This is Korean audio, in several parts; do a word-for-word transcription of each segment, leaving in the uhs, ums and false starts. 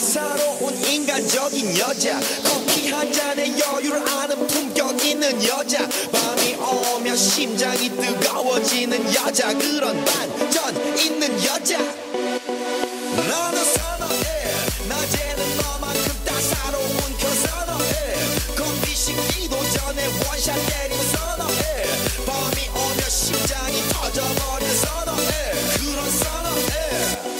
사사로운 인간적인 여자, 커피 한 잔에 여유를 아는 품격 있는 여자, 밤이 오면 심장이 뜨거워지는 여자, 그런 반전 있는 여자. 너는 선호해, 낮에는 너만큼 따사로운 그 선호해, 커피 식기도 전에 원샷 때리는 선호해, 밤이 오면 심장이 터져버리는 선호해, 그런 선호해.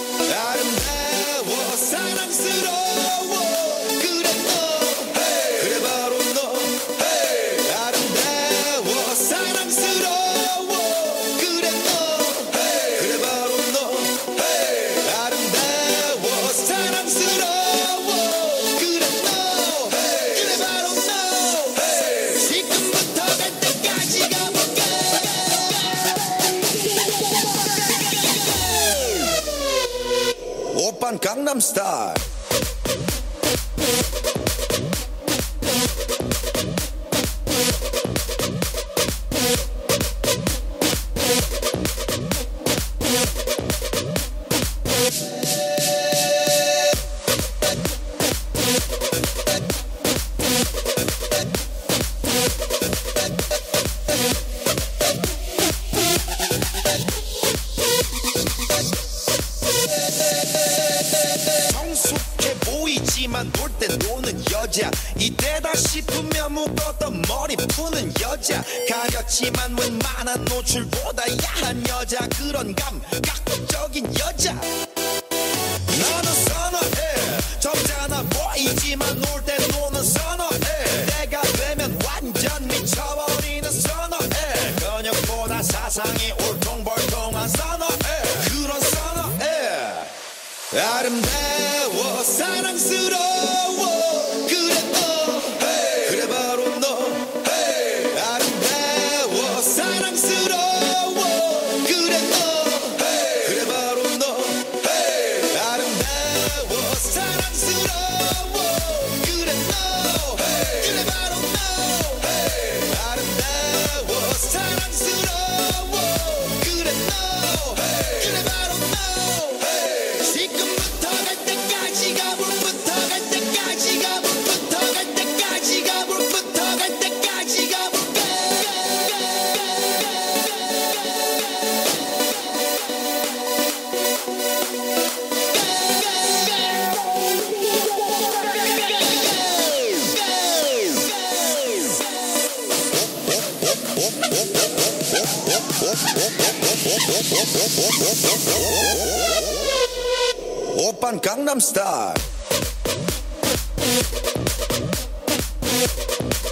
아름다워 사랑스러워 그래 너 hey. 그래 바로 너 hey. 아름다워 사랑스러워 그래 너 hey. 그래 바로 너 hey. 아름다워 사랑스러워 그래 너 hey. 그래 바로 너 hey. 지금부터 갈 때까지 가볼까. 오빤 강남스타일. 놀 때 노는 여자, 이때다 싶으면 묶었던 머리 푸는 여자, 가렸지만 웬만한 노출보다 야한 여자, 그런 감각적인 여자. 나는 선호해, 점잖아 보이지만 놀 때 노는 선호해, 내가 되면 완전 미쳐버리는 선호해, 근육보다 사상이 울퉁불퉁한 선호해, 그런 선호해. 아름다워 사랑스러워 그래 너 hey. 그래 바로 너 hey. 아름다워 사랑스러워 그래 너 hey. 그래 바로 너 hey. 아름다워 사랑스러워 그래 너 hey. 그래 바로 너 hey. 아름다워 사랑스러워 그래 너 hey. 그래 바로 너 hey. 지금부터 갈 때까지 가볼부터 갈 때까지 가볼부터 갈 때까지 가볼부터 갈 때까지 가볼까. 오빤 강남스타일.